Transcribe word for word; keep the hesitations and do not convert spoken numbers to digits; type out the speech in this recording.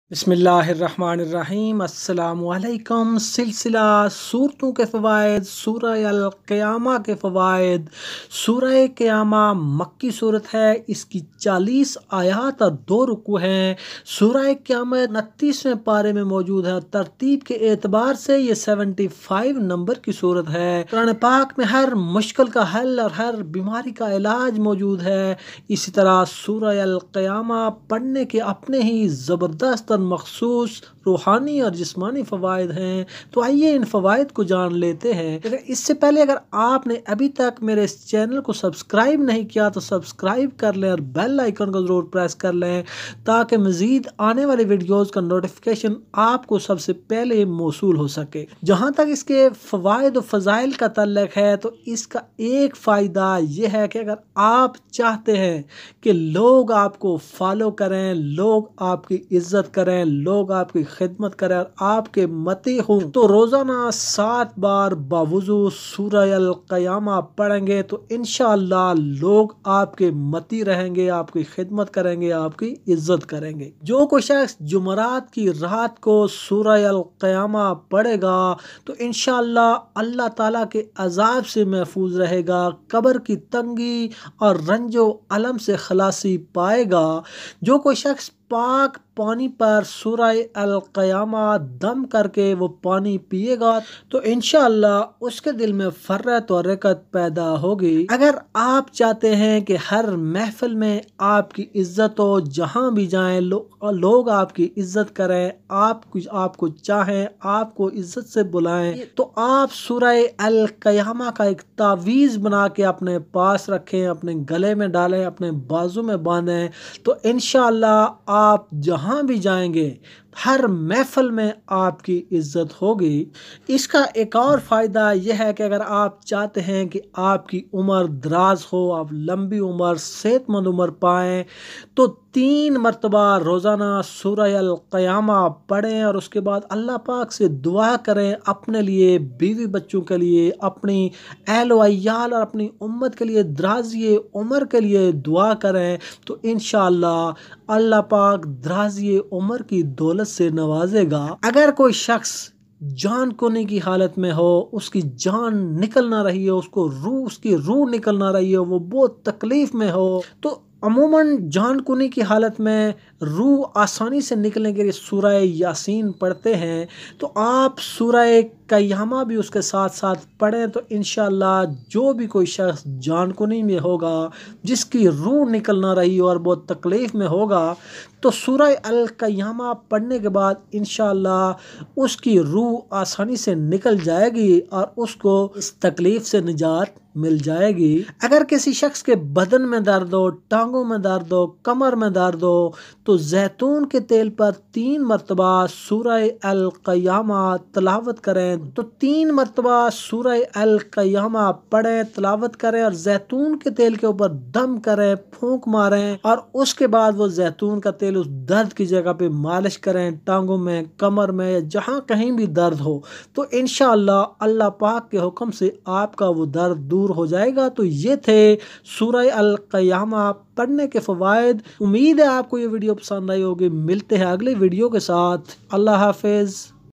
बिस्मिल्लाहिर्रहमानिर्रहीम। अस्सलाम वालेकुम। सिलसिला सूरतों के फ़वाइद, सूरह अल-क़ियामा के फ़वाइद। सूरह क़ियामा मक्की सूरत है। इसकी चालीस आयात और दो रुकू हैं। सूरह क़ियामा उनतीसवें पारे में मौजूद है। तरतीब के एतबार से ये पचहत्तर नंबर की सूरत है। कुरान पाक में हर मुश्किल का हल और हर बीमारी का इलाज मौजूद है। इसी तरह सूरह अल-क़ियामा पढ़ने के अपने ही ज़बरदस्त मखसूस रूहानी और जिस्मानी फ़वाइद हैं। तो आइए इन फ़वाइद को जान लेते हैं। अगर इससे पहले अगर आपने अभी तक मेरे इस चैनल को सब्सक्राइब नहीं किया तो सब्सक्राइब कर लें और बेल आइकन को ज़रूर प्रेस कर लें ताकि मज़ीद आने वाली वीडियोज़ का नोटिफिकेशन आपको सबसे पहले मौसूल हो सके। जहाँ तक इसके फ़वाइद और फ़ज़ाइल का तल्लुक़ है तो इसका एक फ़ायदा यह है कि अगर आप चाहते हैं कि लोग आपको फॉलो करें, लोग आपकी इज्जत करें, लोग आपकी खिदमत करें और आपके मती हों, तो रोजाना सात बार बावुजू सूरह अल-क़ियामा पढ़ेंगे तो इंशाअल्लाह लोग आपके मती रहेंगे, आपकी खिदमत करेंगे, आपकी इज्जत करेंगे। जो कोई शख्स जुमरात की रात को सूरह अल-क़ियामा पढ़ेगा तो इंशाअल्लाह अल्लाह ताला के अजाब से महफूज रहेगा, कब्र की तंगी और रंजो अलम से खलासी पाएगा। जो कोई शख्स पाक पानी पर सूरह अल-क़ियामा दम करके वो पानी पिएगा तो इंशाअल्लाह उसके दिल में फर्रत और रकत पैदा होगी। अगर आप चाहते हैं कि हर महफिल में आपकी इज्जत हो, जहाँ भी जाएं लो, लोग आपकी इज्जत करें, आप कुछ आपको चाहें, आपको इज्जत से बुलाएं, तो आप सूरह अल-क़ियामा का एक तावीज़ बना के अपने पास रखें, अपने गले में डालें, अपने बाजू में बांधें, तो इंशाअल्लाह आप जहाँ भी जाएंगे हर महफिल में आपकी इज्जत होगी। इसका एक और फ़ायदा यह है कि अगर आप चाहते हैं कि आपकी उम्र दराज हो, आप लंबी उम्र सेहतमंद उम्र पाएँ, तो तीन मरतबा रोज़ाना सूरह अल-क़ियामा पढ़ें और उसके बाद अल्लाह पाक से दुआ करें अपने लिए, बीवी बच्चों के लिए, अपनी अहल व अय्याल और अपनी उम्मत के लिए, दराज़ी उम्र के लिए दुआ करें तो इंशाअल्लाह अल्लाह पाक दराज़ी उम्र की दौलत से नवाजेगा। अगर कोई शख्स जान खोने की हालत में हो, उसकी जान निकल ना रही हो, उसको रूह उसकी रूह निकल ना रही हो, वो बहुत तकलीफ में हो, तो अमूमन जान खोने की हालत में रूह आसानी से निकलने के लिए सूरह यासीन पढ़ते हैं। तो आप सूरह क़ियामा भी उसके साथ साथ पढ़ें तो इंशाअल्लाह जो भी कोई शख्स जान खोनी में होगा, जिसकी रूह निकल ना रही हो और बहुत तकलीफ में होगा, तो सूरह अल-क़ियामा पढ़ने के बाद इंशाअल्लाह उसकी रूह आसानी से निकल जाएगी और उसको इस तकलीफ से निजात मिल जाएगी। अगर किसी शख्स के बदन में दर्द हो, टांगों में दर्द हो, कमर में दर्द हो, तो जैतून के तेल पर तीन मरतबा सूरह अल-क़ियामा तलावत करें। तो तीन मरतबा सूरह अल-क़ियामा पढ़ें, तलावत करें और जैतून के तेल के ऊपर दम करें, फूंक मारें और उसके बाद वो जैतून का तेल उस दर्द की जगह पे मालिश करें, टांगों में, कमर में या जहाँ कहीं भी दर्द हो, तो इंशाअल्लाह अल्लाह पाक के हुक्म से आपका वो दर्द दूर हो जाएगा। तो ये थे सूरह अल-क़ियामा पढ़ने के फ़वाइद। उम्मीद है आपको ये वीडियो पसंद आई होगी। मिलते हैं अगले वीडियो के साथ। अल्लाह हाफिज़।